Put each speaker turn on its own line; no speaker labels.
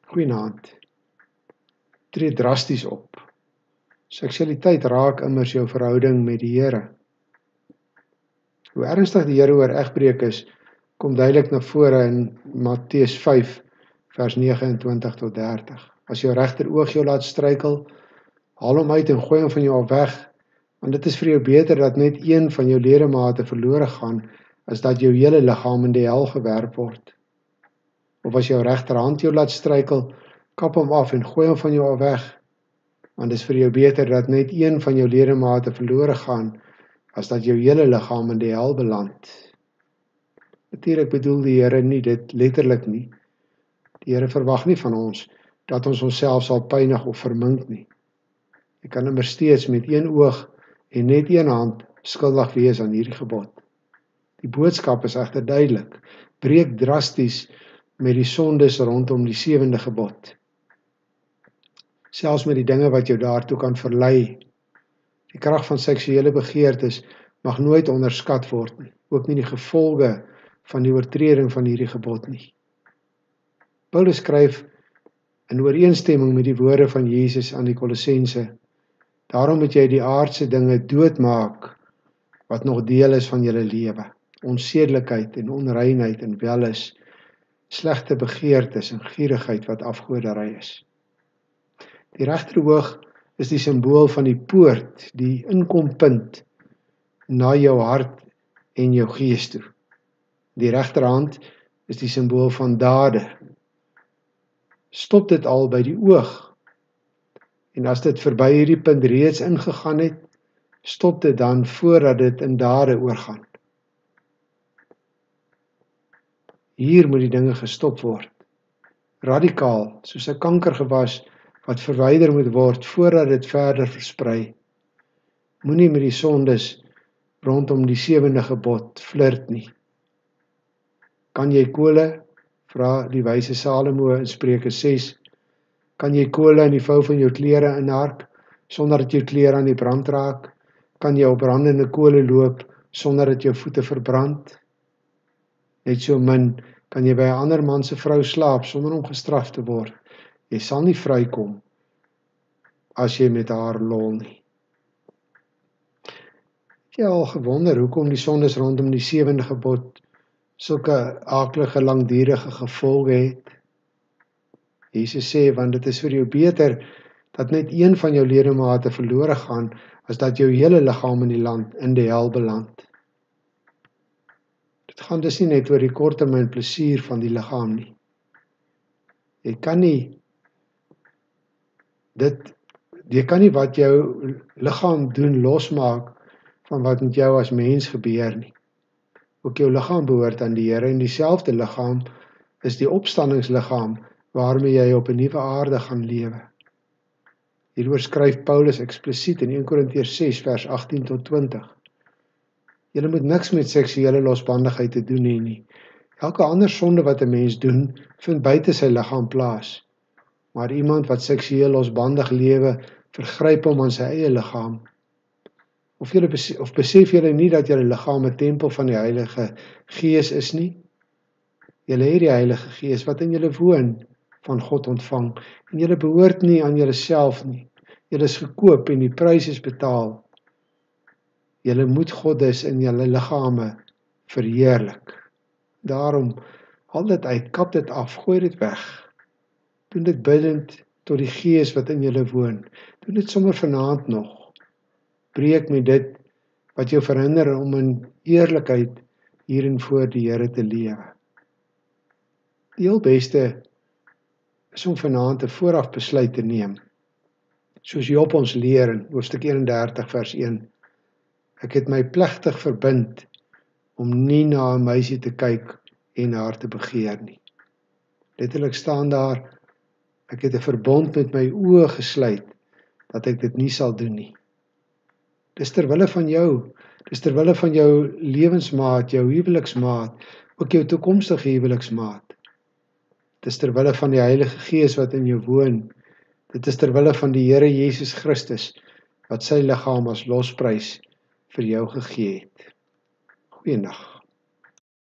Goeienaand. Tree drasties op. Seksualiteit raak immers jou verhouding met die Here. Hoe ernstig die Here oor egbreek is, kom duidelik na vore in Matteus 5, vers 29 tot 30. As jou regteroog jou laat struikel, haal hom uit en gooi hom van jou af weg, want dit is vir jou beter dat net een van jou ledemate verlore gaan, as dat jou hele liggaam in die hel gewerp word. Of as jou regterhand jou laat struikel, kap hom af en gooi hom van jou af weg, want dit is vir jou beter dat net een van jou ledemate verlore gaan, as dat jou hele liggaam in die hel beland. Natuurlik bedoel die Here nie dit letterlik nie. Die Here verwag nie van ons dat ons onsself sal pynig of vermink nie. Jy kan immer steeds met een oog en net een hand skuldig wees aan hierdie gebod. Die boodskap is egter duidelik. Breek drasties met die sondes rondom die 7de gebod. Selfs met die dinge wat jou daartoe kan verlei. Die krag van seksuele begeertes mag nooit onderskat word nie, ook nie die gevolge van die oortreding van hierdie gebod nie. Paulus skryf in ooreenstemming met die woorde van Jesus aan die Kolossense: daarom moet jy die aardse dinge doodmaak wat nog deel is van julle lewe, onsedelikheid en onreinheid en welis, slegte begeertes en gierigheid wat afgoderry is. Die regteroog is die simbool van die poort, die inkompunt na jou hart en jou gees toe. Die regterhand is die simbool van dade. Stop dit al by die oog. En as dit verby hierdie punt reeds ingegaan het, stop dit dan voordat dit in dade oorgaan. Hier moet die dinge gestop word. Radikaal, soos 'n kankergewas wat verwyder moet word voordat dit verder versprei. Moenie met die sondes rondom die 7de gebod flirt nie. Kan jy kole? Vra die wyse Salomo in Spreuke 6. Kan jy kole in die vou van jou klere inhark, sonder dat jou klere aan die brand raak? Kan jy op brandende kole loop, sonder dat jou voete verbrand? Net so min kan jy by 'n ander man se vrou slaap, sonder om gestraf te word. Jy sal nie vrykom as jy met haar lol nie. Het jy al gewonder hoekom die sondes rondom die 7de gebod sulke aaklige langdurige gevolge het? Jesus sê, want dit is vir jou beter dat net een van jou ledemate verlore gaan, as dat jou hele liggaam in die hel beland. Dit gaan dus nie net oor die korttermyn plesier van die liggaam nie. Jy kan nie wat jou liggaam doen losmaak van wat met jou as mens gebeur nie. Ook jou liggaam behoort aan die Here en dieselfde liggaam is die opstandingsliggaam waarmee jy op 'n nuwe aarde gaan lewe. Hieroor skryf Paulus eksplisiet in 1 Korintiërs 6 vers 18 tot 20. Julle moet niks met seksuele losbandigheid te doen hê nie. Elke ander sonde wat 'n mens doen, vind buite sy liggaam plaas. Maar iemand wat seksueel losbandig lewe, vergryp hom aan sy eie liggaam. Of besef julle nie dat julle liggaam 'n tempel van die Heilige Gees is nie? Julle het die Heilige Gees wat in julle woon, van God ontvang, en julle behoort nie aan julleself nie. Julle is gekoop en die prys is betaal. Julle moet God dus in julle liggame verheerlik. Daarom, haal dit uit, kap dit af, gooi dit weg. Doen dit bidend tot die Gees wat in julle woon. Doen dit sommer vanaand nog. Breek met dit wat jou verhinder om in eerlikheid hierin voor die Here te lewe. Die heel beste is om vanaand 'n vooraf besluit te neem. Soos Job ons leer in hoofstuk 31 vers 1. Ek het my plegtig verbind om nie na 'n meisie te kyk en haar te begeer nie. Letterlik staan daar, ek het 'n verbond met my oë gesluit, dat ek dit nie sal doen nie. Dis terwille van jou, dis terwille van jou lewensmaat, jou huweliksmaat, ook jou toekomstige huweliksmaat. Dit is terwille van die Heilige Gees wat in jou woon. Dit is terwille van die Here Jesus Christus, wat sy liggaam as losprys vir jou gegee het. Goeienaand.